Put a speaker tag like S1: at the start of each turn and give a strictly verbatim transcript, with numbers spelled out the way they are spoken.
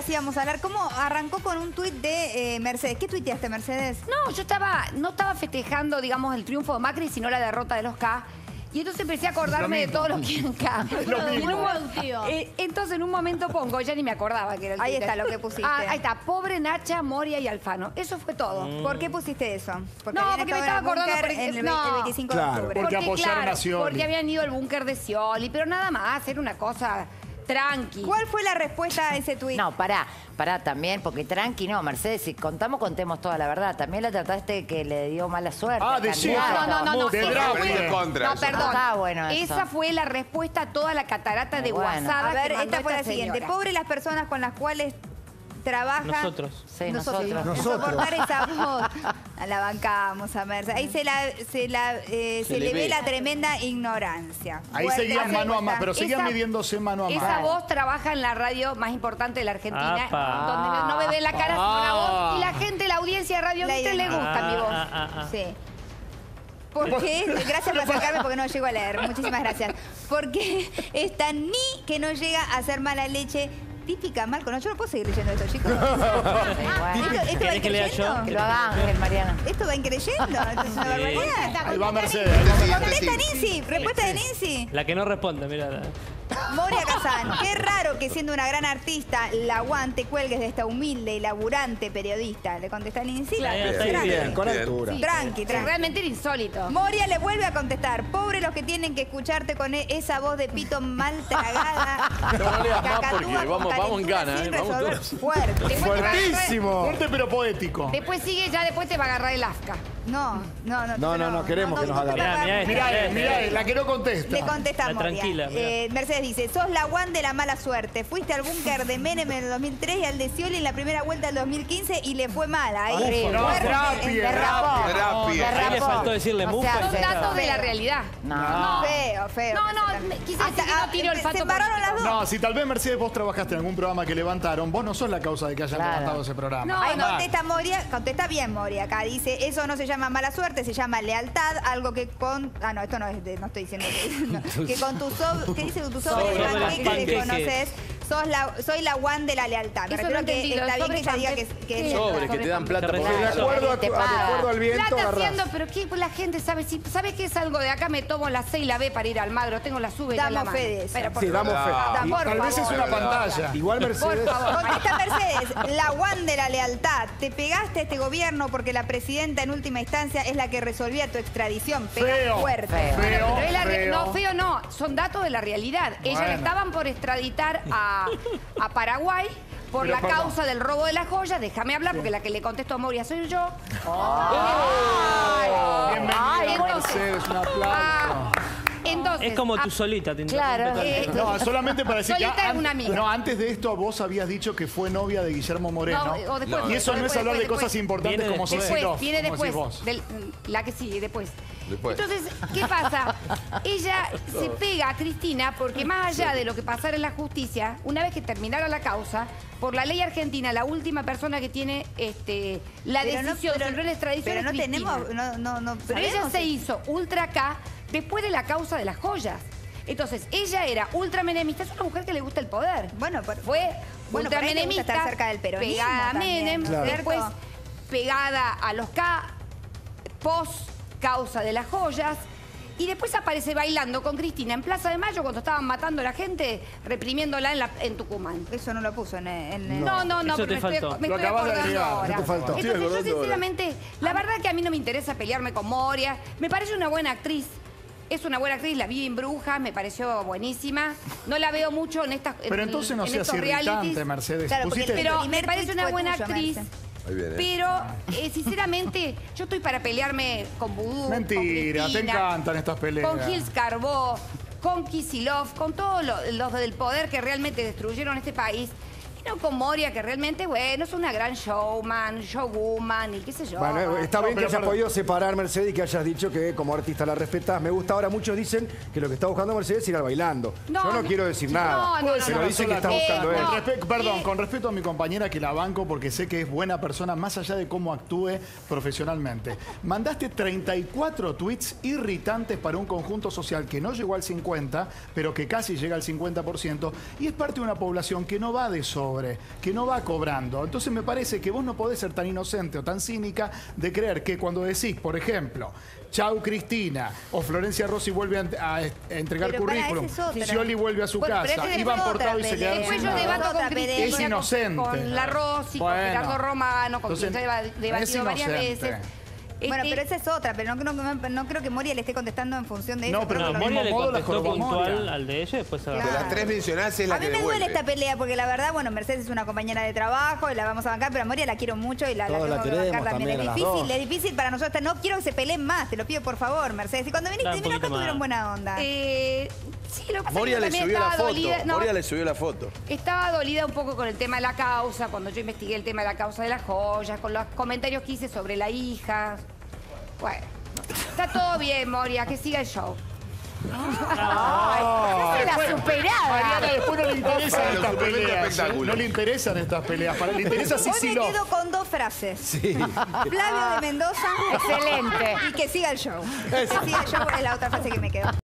S1: sí vamos a hablar. ¿Cómo arrancó con un tuit de eh, Mercedes? ¿Qué tuiteaste, Mercedes?
S2: No, yo estaba, no estaba festejando, digamos, el triunfo de Macri, sino la derrota de los K. Y entonces empecé a acordarme de todo lo que en K. En un, eh, entonces en un momento pongo, ya ni me acordaba que era el
S1: Ahí
S2: Twitter.
S1: está lo que pusiste.
S2: Ah, ahí está, pobre Nacha, Moria y Alfano. Eso fue todo.
S1: Mm. ¿Por qué pusiste eso?
S2: Porque no, porque me estaba acordando por
S1: en el,
S2: no,
S1: el veinticinco
S3: claro,
S1: de octubre.
S4: Porque apoyaron
S2: claro,
S4: a Scioli.
S2: Porque habían ido al búnker de Scioli, pero nada más, era una cosa tranqui.
S1: ¿Cuál fue la respuesta a ese tuit?
S5: No, pará, pará también, porque tranqui, no, Mercedes, si contamos, contemos toda la verdad. También la trataste que le dio mala suerte.
S4: Ah,
S5: al
S4: de
S5: candidato.
S2: No, no, no, no.
S4: De
S2: esa
S4: Drago.
S2: fue-
S6: En contra,
S2: No,
S6: eso.
S2: perdón.
S5: Ah, está bueno eso.
S2: Esa fue la respuesta a toda la catarata de
S5: Bueno.
S2: guasada
S1: A ver,
S2: que mandó
S1: esta fue la
S2: esta
S1: siguiente.
S2: señora.
S1: Pobre las personas con las cuales trabaja.
S3: Nosotros.
S5: Sí, nosotros.
S1: En
S3: Nosotros.
S1: soportar esa voz. La bancamos a Mercedes. Ahí se, la, se, la, eh, se,
S6: Se
S1: le
S6: le
S1: ve
S6: ve.
S1: la tremenda ignorancia.
S4: Ahí
S1: Fuerte
S4: seguían mano a mano,
S1: respuesta.
S4: pero seguían
S2: Esa-
S4: midiéndose mano a mano.
S2: Esa voz trabaja en la radio más importante de la Argentina,
S3: Apa.
S2: donde no me ve la cara, sino la voz. Y la gente, la audiencia de Radio
S1: La
S2: Mitre le
S1: idea.
S2: gusta mi voz.
S3: Ah, ah, ah.
S1: Sí. Porque, gracias por sacarme porque no llego a leer. Muchísimas gracias. Porque esta ni que no llega a ser mala leche. Típica, Marco. No, yo no puedo seguir leyendo esto, chicos.
S5: Sí, bueno.
S1: ¿Esto, esto va
S3: ¿Querés que lea yo?
S1: increyendo?
S5: Que lo haga Ángel, Mariana.
S1: ¿Esto va increyendo? Esto es una
S3: Sí.
S1: barbaridad.
S4: Ahí va Mercedes. Ahí va Mercedes.
S1: Contesta Nincy. Respuesta de Nincy.
S3: La que no responde, mira.
S1: Moria Kazan, qué raro que siendo una gran artista la aguante cuelgues de esta humilde y laburante periodista. Le contesta Nincy.
S3: Claro, está
S1: Tranqui,
S3: bien, bien. con
S6: Bien.
S3: altura.
S2: Sí,
S1: Tranqui,
S2: sí,
S1: tranqui.
S2: realmente era insólito.
S1: Moria le vuelve a contestar. Pobre los que tienen que escucharte con e- esa voz de pito mal tragada.
S6: No leas más
S1: Cacatúa
S6: porque
S1: con
S6: vamos- vamos en
S1: calentura
S6: gana,
S1: sin
S6: eh, vamos
S1: resolver.
S6: todos.
S1: Fuerte.
S2: Después te va a agarrar-
S3: ¡Fuertísimo!
S4: Fuerte pero poético.
S2: Después sigue, ya después te va a agarrar el asca.
S1: No, no, no.
S3: No, no, no, queremos que nos agarre.
S1: Mirá,
S3: Mirá, mirá
S4: Mirá,
S3: Eh,
S4: eh, mirá, eh, la que no contesta.
S1: Le contesta
S3: La
S1: Moria.
S3: tranquila, mirá.
S1: Eh, Mercedes dice, sos la Juan de la mala suerte. Fuiste al búnker de Menem en el dos mil tres y al de Scioli en la primera vuelta del dos mil quince y le fue mal. Ahí
S5: Horrible.
S4: No,
S1: fuerte,
S4: Rappi,
S5: Derrapó.
S6: Rappi.
S5: Derrapó.
S3: Ahí le faltó decirle
S5: No
S3: mufa.
S5: se
S2: Son
S5: hace.
S2: datos de la realidad.
S5: No.
S1: Feo, feo.
S2: No, no,
S1: Hasta-
S2: quise decir que no tiro el fato
S1: Se separaron las
S2: político.
S1: dos.
S4: No, si tal vez Mercedes vos trabajaste en algún programa que levantaron, vos no sos la causa de que hayan
S5: Claro.
S4: levantado ese programa.
S2: No,
S1: Ahí
S2: no.
S1: contesta Moria, contesta bien Moria acá, dice, eso no se llama mala suerte, se llama lealtad, algo que con... Ah, no, esto no es de, no estoy diciendo que... no, que con tu sobre, ¿qué dice? Tu sobre
S3: Sobre
S1: de
S3: los
S1: panqueque que
S3: panqueques.
S1: conoces, sos la, soy la one de la lealtad. Me
S2: Eso
S1: refiero
S2: no
S1: que
S2: entendí,
S1: está
S2: lo
S1: bien
S2: sobre
S1: que ella diga que,
S2: panqueque.
S1: que es
S2: Sí.
S1: lealtad.
S6: Sobre que te dan plata por
S3: Te
S6: eso.
S3: regala. De acuerdo a,
S5: Te
S3: tu- de
S5: paga.
S3: acuerdo al viento,
S2: Plata
S3: agarrás.
S2: haciendo, pero ¿qué? Pues la gente sabe, si sabes que es algo de acá, me tomo la C y la B para ir al Magro, tengo la sube y la
S1: Damos
S2: mano.
S1: fe de eso.
S2: Pero por
S3: Sí, damos fe.
S6: Ah,
S3: Y-
S1: por
S4: Tal vez es
S1: favor.
S4: una pantalla.
S3: Igual
S2: Por
S3: Mercedes.
S2: favor.
S1: Contesta Mercedes, la one de la lealtad. Te pegaste a este gobierno porque la presidenta en última instancia es la que resolvía tu extradición. Pega
S4: Feo.
S1: fuerte.
S5: Feo.
S4: Feo,
S2: Pero es la re-
S4: feo.
S2: no, feo no, son datos de la realidad. Ella
S4: Bueno.
S2: le estaban por extraditar a, a Paraguay por
S4: Pero
S2: la
S4: perdón.
S2: causa del robo de las joyas. Déjame hablar porque la que le contesto a Moria soy yo.
S4: Bienvenida,
S2: entonces-
S4: Mercedes, un aplauso.
S2: Ah, entonces,
S3: Es como
S2: ah,
S3: tú solita. Te
S5: Claro.
S3: interrumpe todo el
S2: eh,
S4: No, solamente para decir que
S2: Solita es
S4: an-
S2: una amiga.
S4: no, antes de esto vos habías dicho que fue novia de Guillermo Moreno.
S2: No, o después,
S4: y eso no
S2: después,
S4: es hablar de
S2: después,
S4: cosas
S2: después.
S4: importantes
S3: Viene
S4: como
S3: después.
S4: sos
S2: Después, viene
S4: como decís
S2: después.
S4: vos.
S2: del- la que sigue, después.
S6: Después.
S2: Entonces, ¿qué pasa? Ella se pega a Cristina porque más allá de lo que pasara en la justicia, una vez que terminara la causa, por la ley argentina, la última persona que tiene este, la
S1: Pero no-
S2: decisión
S1: pero-
S2: sobre una extradición
S1: Pero
S2: es
S1: no
S2: Cristina.
S1: tenemos, no, no, no
S2: Pero ella
S1: sabemos
S2: se
S1: si-
S2: hizo ultra acá después de la causa de las joyas. Entonces, ella era ultra menemista, es una mujer que le gusta el poder.
S1: Bueno, pero-
S2: fue
S1: bueno,
S2: ultra
S1: por ahí le gusta
S2: menemista,
S1: estar cerca del peronismo
S2: pegada a
S1: también,
S2: Menem,
S1: ¿no es cierto?
S2: después pegada a los K, post causa de las joyas. Y después aparece bailando con Cristina en Plaza de Mayo cuando estaban matando a la gente, reprimiéndola en, la- en Tucumán.
S1: Eso no lo puso en, en-
S2: No, no, no,
S3: Eso
S2: pero
S3: te
S2: me estoy,
S3: faltó.
S2: me
S4: Lo
S2: estoy
S4: acabas de
S2: acordando
S4: agregar,
S2: ahora.
S4: no te
S3: faltó.
S6: Estoy
S2: Entonces yo
S6: acordando ahora.
S2: sinceramente, la verdad que a mí no me interesa pelearme con Moria. Me parece una buena actriz. Es una buena actriz, la vi en Brujas, me pareció buenísima. No la veo mucho en estas en-
S4: Pero entonces no
S2: en
S4: seas
S2: estos
S4: irritante,
S2: realities.
S4: Mercedes.
S1: Claro, porque
S4: Pusiste-
S1: el
S2: Pero
S1: primer
S2: me parece
S1: tuit
S2: una
S1: fue
S2: buena
S1: tuyo,
S2: actriz.
S1: Merce.
S6: Ahí viene.
S2: Pero, eh, sinceramente, yo estoy para pelearme con Vudú,
S4: Mentira,
S2: con
S4: te
S2: Cristina,
S4: encantan estas peleas.
S2: con Gils Carbó, con Kicillof, con todos lo- los del poder que realmente destruyeron este país. Y no con Moria, que realmente, bueno, es una gran showman, showwoman y qué sé yo.
S3: Bueno, está
S4: No,
S3: bien que
S4: pero
S3: hayas
S4: perdón.
S3: podido separar, Mercedes, y que hayas dicho que como artista la respetás. Me gusta. Ahora muchos dicen que lo que está buscando Mercedes es ir al bailando.
S2: No,
S3: Yo no
S2: no.
S3: quiero decir
S2: No,
S3: nada.
S2: no, no,
S3: pero
S2: no.
S3: dicen que está
S2: Eh,
S3: buscando
S2: no.
S3: él.
S4: Con respe- perdón,
S2: Eh,
S4: con respeto a mi compañera que la banco porque sé que es buena persona más allá de cómo actúe profesionalmente. Mandaste treinta y cuatro tweets irritantes para un conjunto social que no llegó al cincuenta, pero que casi llega al cincuenta por ciento y es parte de una población que no va de sobre. cobre, que no va cobrando. Entonces me parece que vos no podés ser tan inocente o tan cínica de creer que cuando decís, por ejemplo, chau Cristina, o Florencia Rossi vuelve a, a entregar
S1: Pero pará,
S4: currículum,
S1: esa es otra.
S4: Scioli vuelve a su
S2: Bueno, pero
S4: casa,
S2: esa es
S4: Iván
S1: otra
S4: Portado y se
S1: pelea.
S4: quedaron
S2: Después
S4: sin
S2: yo
S4: nada.
S2: debato con
S1: Otra
S2: Cristina,
S1: pelea.
S4: Es
S2: con-
S4: inocente.
S2: con la Rossi,
S4: Bueno.
S2: con Gerardo Romano, con
S4: Entonces,
S2: quien ya he
S4: es
S2: debatido varias
S4: inocente.
S2: veces.
S1: Bueno,
S2: Este,
S1: pero esa es otra, pero no, no, no, no creo que Moria le esté contestando en función de eso.
S4: No, pero
S1: creo
S4: no,
S1: que lo-
S4: mismo
S6: Moria le
S4: modo la
S6: contestó
S4: jorobó
S6: puntual
S4: Moria.
S6: al de ella y después se
S1: Claro.
S6: agarró.
S7: De las tres mencionadas es la
S1: A
S7: que
S1: mí me duele
S7: devuelve.
S1: esta pelea porque la verdad, bueno, Mercedes es una compañera de trabajo y la vamos a bancar, pero a Moria la quiero mucho y la, la
S3: Todos la
S1: tengo que bancar
S3: queremos
S1: también.
S3: también, a
S1: Es
S3: las
S1: difícil,
S3: dos.
S1: es difícil para nosotros. No quiero que se peleen más, te lo pido por favor, Mercedes. Y cuando viniste,
S6: Claro, un
S1: mira, acá
S6: poquito
S1: tuvieron
S6: más.
S1: buena onda.
S2: eh, sí, lo que pasa
S7: Moria
S2: es que
S7: le
S2: yo también
S7: subió la
S2: estaba
S7: foto.
S2: dolida. no,
S7: Moria le subió la foto.
S2: Estaba dolida un poco con el tema de la causa, cuando yo investigué el tema de la causa de las joyas, con los comentarios que hice sobre la hija. Bueno, está todo bien, Moria, que siga el show.
S5: Ay, es la superada.
S4: Mariana, después no le interesan
S7: Para los
S4: estas
S7: suplementos
S4: peleas. ¿eh?
S7: espectáculo.
S4: No le interesan estas peleas. Para, le interesa
S1: Hoy
S4: Sissi
S1: me
S4: Love.
S1: quedo con dos frases.
S3: Sí.
S1: Flavio de Mendoza.
S5: Excelente.
S1: Y que siga el show. Que siga el show es la otra frase que me quedó.